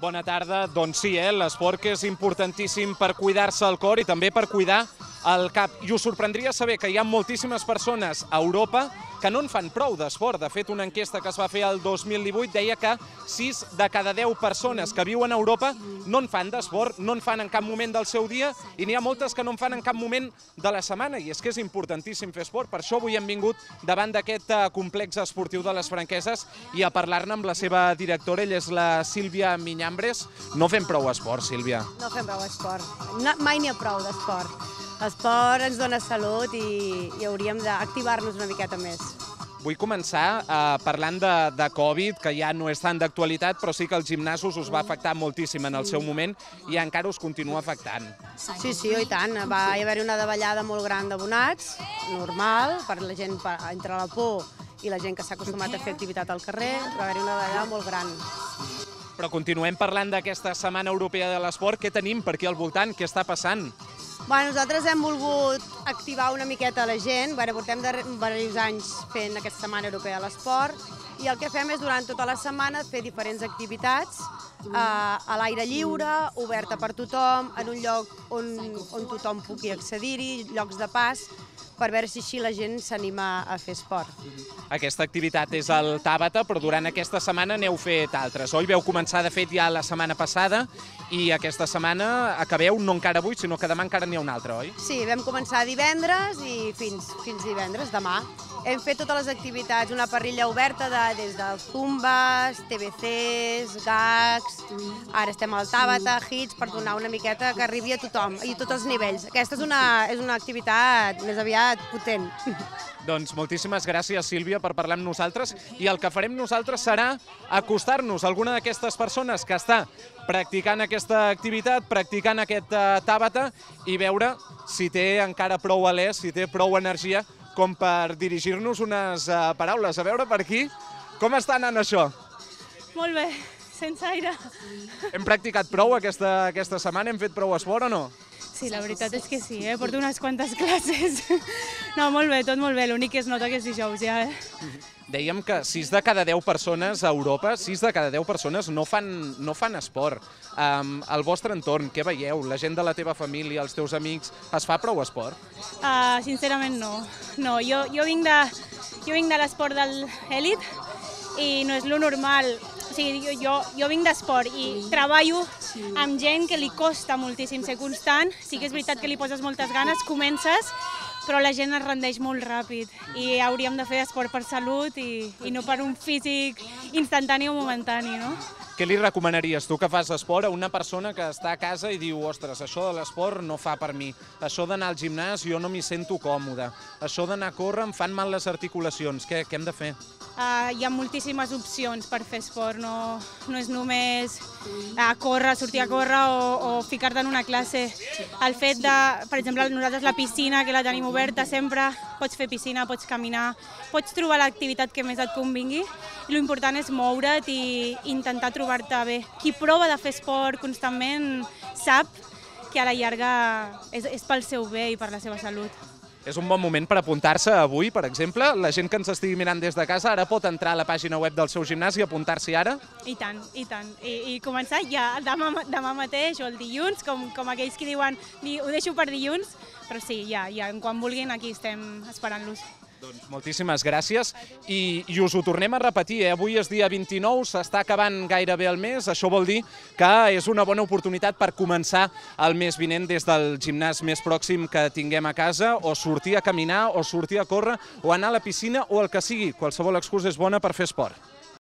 Bona tarda. Doncs sí, l'esport que és importantíssim per cuidar-se el cor i també per cuidar el cap. I us sorprendria saber que hi ha moltíssimes persones a Europa que no en fan prou d'esport. De fet, una enquesta que es va fer el 2018 deia que 6 de cada 10 persones que viuen a Europa no en fan d'esport, no en fan en cap moment del seu dia i n'hi ha moltes que no en fan en cap moment de la setmana. I és que és importantíssim fer esport. Per això avui hem vingut davant d'aquest complex esportiu de les Franqueses i a parlar-ne amb la seva directora. Ella és la Sílvia Miñambres. No fem prou esport, Sílvia. No fem prou esport. Mai n'hi ha prou d'esport. L'esport ens dona salut i hauríem d'activar-nos una miqueta més. Vull començar parlant de Covid, que ja no és tan d'actualitat, però sí que els gimnasos us va afectar moltíssim en el seu moment i encara us continua afectant. Sí, i tant. Va haver-hi una davallada molt gran d'abonats, normal, per la gent entre la por i la gent que s'ha acostumat a fer activitat al carrer, va haver-hi una davallada molt gran. Però continuem parlant d'aquesta Setmana Europea de l'Esport. Què tenim per aquí al voltant? Què està passant? Nosaltres hem volgut activar una miqueta la gent. Portem diversos anys fent aquesta Setmana Europea de l'Esport i el que fem és durant tota la setmana fer diferents activitats a l'aire lliure, oberta per tothom, en un lloc on tothom pugui accedir-hi, llocs de pas, per veure si així la gent s'anima a fer esport. Aquesta activitat és al Tàbata, però durant aquesta setmana n'heu fet altres, oi? Veu començar, de fet, ja la setmana passada i aquesta setmana acabeu, no encara avui, sinó que demà encara n'hi ha una altra, oi? Sí, vam començar divendres i fins divendres, demà. Hem fet totes les activitats, una parrilla oberta des de zumbes, TBCs, gags, ara estem al Tàbata, hits, per donar una miqueta que arribi a tothom i a tots els nivells. Aquesta és una activitat més aviat potent. Doncs moltíssimes gràcies, Sílvia, per parlar amb nosaltres i el que farem nosaltres serà acostar-nos a alguna d'aquestes persones que està practicant aquesta activitat, practicant aquest Tàbata i veure si té encara prou alè, si té prou energia com per dirigir-nos unes paraules. A veure per aquí, com està anant això? Molt bé, sense aire. Hem practicat prou aquesta setmana? Hem fet prou esport o no? Sí, la veritat és que sí, porto unes quantes classes. No, molt bé, tot molt bé, l'únic que es nota que és dijous ja. Dèiem que 6 de cada 10 persones a Europa, 6 de cada 10 persones no fan esport. Al vostre entorn, què veieu? La gent de la teva família, els teus amics, es fa prou esport? Sincerament no. Jo vinc de l'esport de l'elit i no és lo normal. O sigui, jo vinc d'esport i treballo amb gent que li costa moltíssim ser constant. Sí que és veritat que li poses moltes ganes, comences, però la gent es rendeix molt ràpid i hauríem de fer esport per salut i no per un físic instantani o momentani, no? Què li recomanaries, tu que fas esport, a una persona que està a casa i diu ostres, això de l'esport no fa per mi, això d'anar al gimnàs jo no m'hi sento còmode, això d'anar a córrer em fan mal les articulacions, què hem de fer? Hi ha moltíssimes opcions per fer esport, no és només sortir a córrer o ficar-te en una classe. El fet de, per exemple, nosaltres la piscina, que la tenim oberta sempre, pots fer piscina, pots caminar, pots trobar l'activitat que més et convingui. L'important és moure't i intentar trobar-te bé. Qui prova de fer esport constantment sap que a la llarga és pel seu bé i per la seva salut. És un bon moment per apuntar-se avui, per exemple. La gent que ens estigui mirant des de casa ara pot entrar a la pàgina web del seu gimnàs i apuntar-s'hi ara? I tant, i tant. I començar ja demà mateix o el dilluns, com aquells que diuen ho deixo per dilluns, però sí, ja, quan vulguin aquí estem esperant-los. Doncs moltíssimes gràcies i us ho tornem a repetir, avui és dia 29, s'està acabant gairebé el mes, això vol dir que és una bona oportunitat per començar el mes vinent des del gimnàs més pròxim que tinguem a casa, o sortir a caminar, o sortir a córrer, o anar a la piscina, o el que sigui, qualsevol excusa és bona per fer esport.